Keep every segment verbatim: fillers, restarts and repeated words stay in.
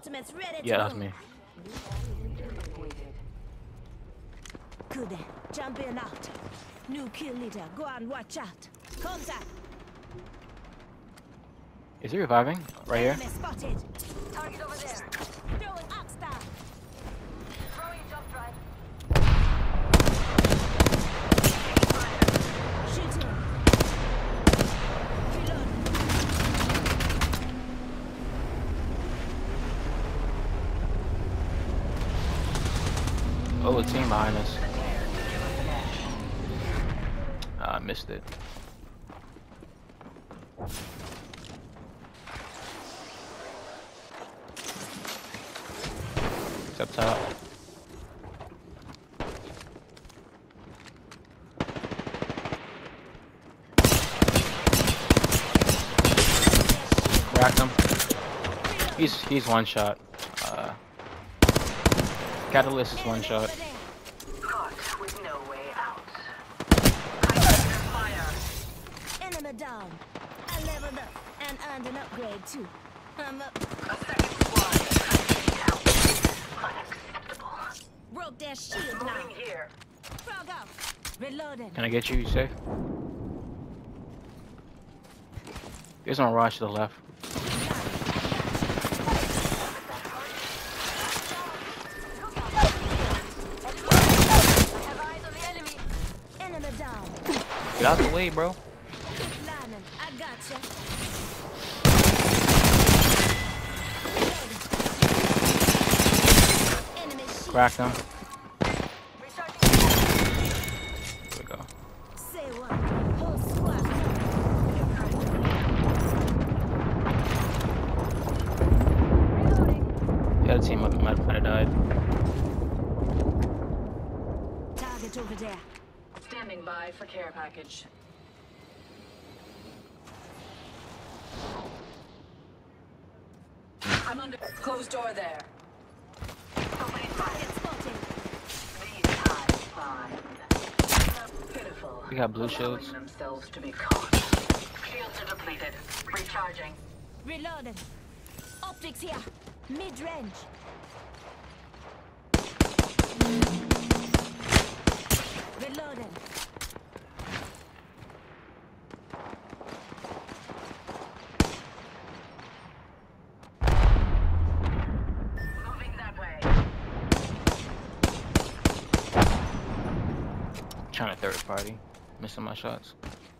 Ultimate's ready Yeah, to that's go. me. Good. Jump in out. New kill leader. Go on, watch out. Contact. Is he reviving? Right here? Enemy spotted. Target over there. Throwing Oxstar. Throwing jump drive. Shooting. Reload. Oh, a team behind us. Ah, I missed it. It's up top. Cracked him. He's he's one shot. Uh, Catalyst is one shot. Caught with no way out. Fire. Enemy down. I leveled up and earned an upgrade too. I'm up. A second squad. Out. Unacceptable. Broke their shield now. Moving here. Frog out. Reloading. Can I get you? You safe? There's no rush to the left. I have eyes on the enemy. Enemy down. Get out the way, bro. Keep lining. I gotcha. Enemy shield. Crack him. Restarting. There we go. Say what? Whole squad. Reloading. The other team might might have died. Target over there. Standing by for care package. I'm under. Closed door there. Opening fire. Target spotted. These eyes find. Pitiful. We got blue shields. Allowing themselves to be caught. Shields are depleted. Recharging. Reloading. Optics here. Mid-range. Reloading. Moving that way. Trying to third party. Missing my shots.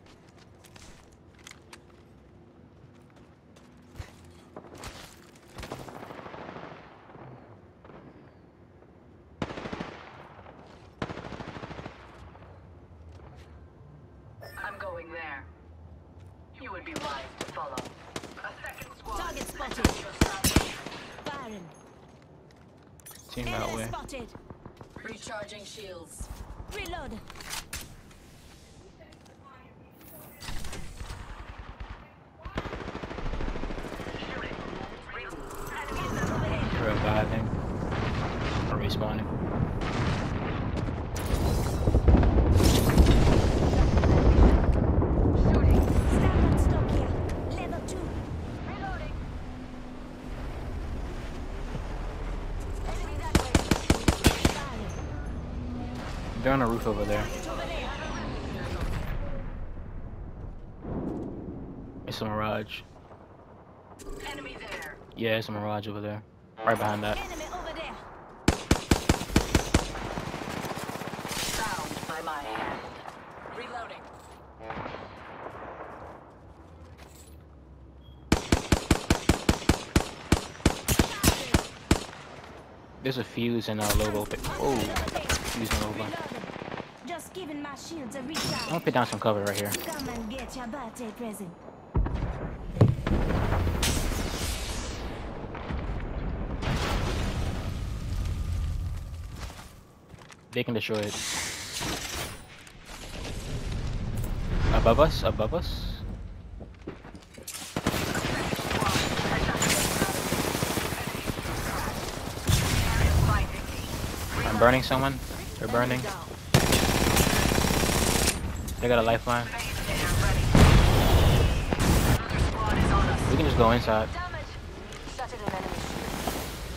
I'm going there. You would be wise to follow. A second squad. Target spotted. Your surroundings. Firing. Team that Enemy way. spotted. Recharging shields. Reload. Shooting. Enemies over there. They're reviving. Or respawning. Shooting. Standard stock here. Level two. Reloading. Enemy that way. Firing. They're on the roof over there. Target over there. It's a Mirage. Enemy there. Yeah, it's a Mirage over there. Right behind that. Enemy over there. Bound by my hand. Reloading. There's a fuse in our logo. Oh, fuse in logo. Reloading. Just giving my shields a I'm recharge. gonna put down some cover right here. Come and get your birthday present. They can destroy it. Above us? Above us? I'm burning someone. They're burning. They got a lifeline. We can just go inside. Damage. Shattered an enemy shield.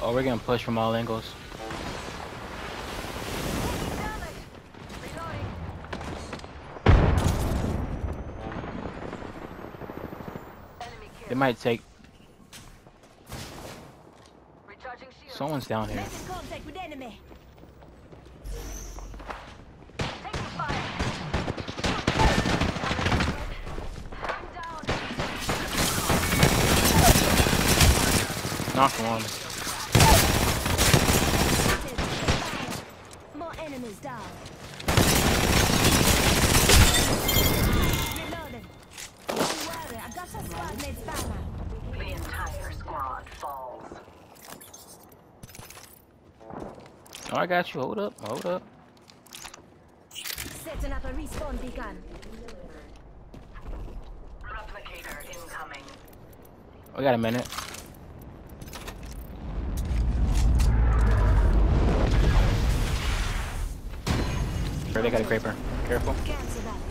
Oh, we're getting pushed from all angles. They might take. Someone's down here. Making contact with enemy. Taking fire. I'm down. Knock one. More enemies down. Reloading. Don't worry, I got some squad mates back now. The entire squad falls. Oh, I got you. Hold up. Hold up. Setting up a respawn beacon. Replicator incoming. We got a minute. Sure, they got a creeper. Careful. Cancel that.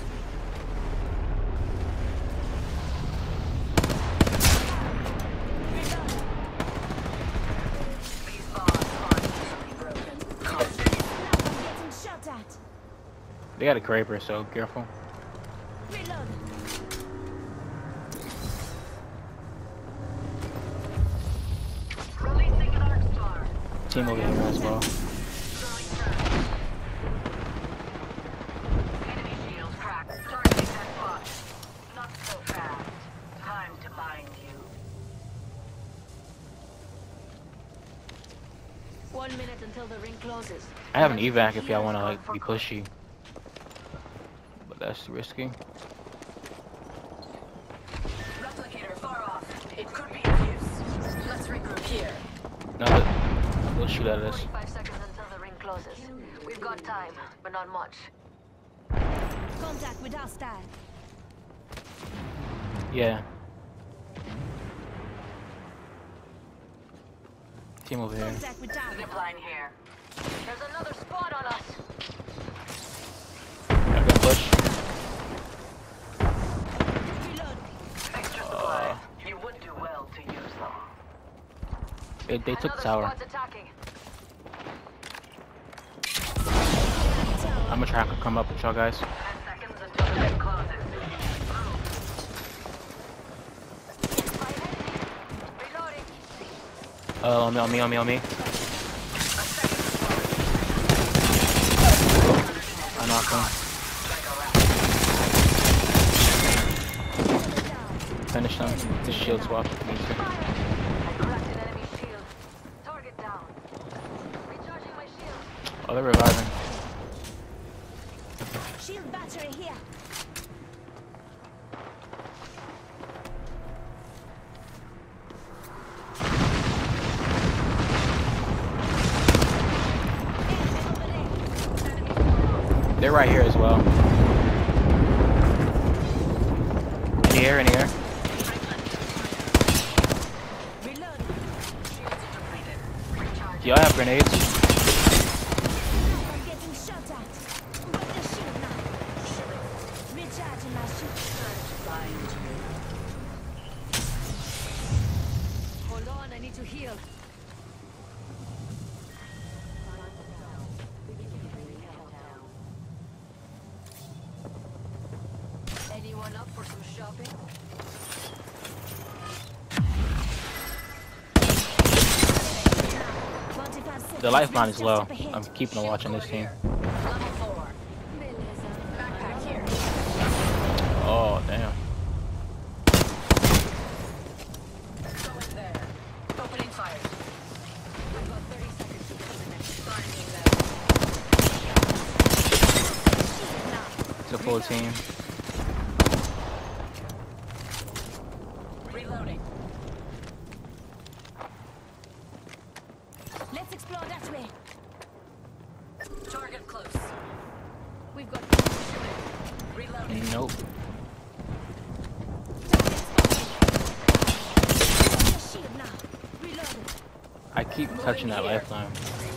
These bonds aren't easily broken. I'm getting shot at. They got a creeper, so careful. Reload. Releasing an arc star. Team over here as well. Throwing trash. Enemy shield cracked. Targeting that spot. Not so fast. Time to bind you. One minute until the ring closes. I have an evac if y'all want to like be pushy, but that's risky. Replicator far off. It could be of use. Let's regroup here. No, but they'll shoot at us. forty-five seconds until the ring closes. We've got time, but not much. Contact with hostile. Yeah. Team over here. Contact with target. Zipline here. There's another squad on us. I'm gonna push. Reload. Extra supplies. You would do well to use them. They, they took the Another tower. squad's attacking. I'm gonna try to come up with y'all guys. Ten seconds until the ring closes. Reloading. Uh, on me, on me, on me, on me. I knocked him. Finish him. This shield swap. Me too. I cracked an enemy shield. Target down. Recharging my shield. Oh, they're reviving. Shield battery here. They're right here as well. In the air, in the air. Reload. Do y'all have grenades? I'm getting shot at. Got the shield now. Recharging my shield. Hold on, I need to heal. Anyone up for some shopping? twenty-five seconds. The lifeline is Just low. up ahead. I'm keeping a watch on this team. Level four. Backpack here. Oh, damn. Go in there. Opening fire. We've got thirty seconds to kill the next. Finding them. It's a full team. Reloading. Let's explore that way. Target close. We've got Reloading. Nope. Got the shield now. Reloading. I keep touching that lifeline.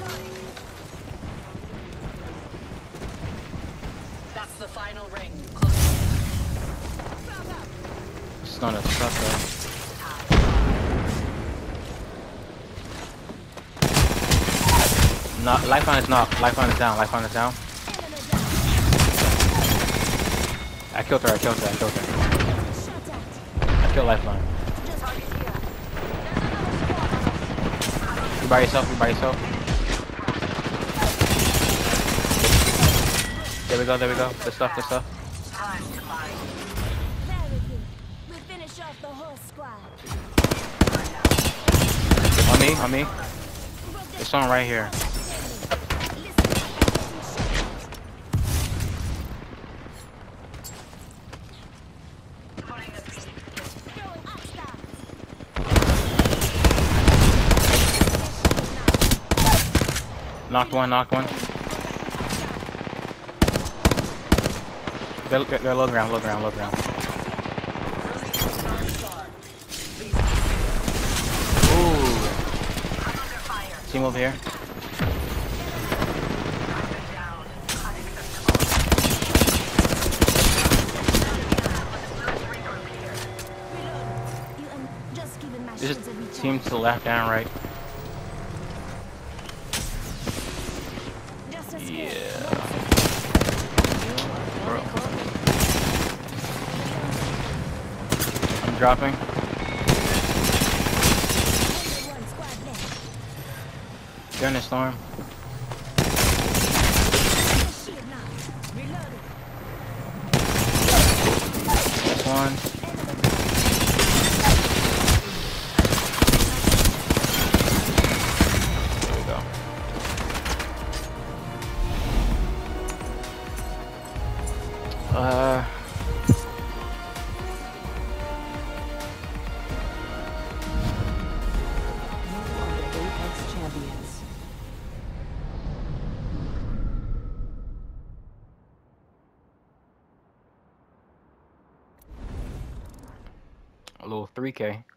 That's the final ring. Close. It's not a sucker. No, lifeline is knocked. Lifeline is down. Lifeline is down. Enemy down. I killed her. I killed her. I killed her. Shot at. I killed lifeline. Just Target here. There's another squad on us. You by yourself. You by yourself. There we go. There we go. Good stuff. Good stuff. Time to bind you. very good. We finish off the whole squad. On me. On me. There's someone right here. Putting a beat. Knocked one. Knocked one. They're, they're low ground. Low ground. Low ground. Ooh. Team over here. Down. You am just giving my This shields a is recharge. team to the left and right. Just a squad. Yeah. Bro. I'm dropping. Only one squad left. They're in the storm. Shield now. Reloading. That's one. There we go. Uh. Apex Champions. A little three K.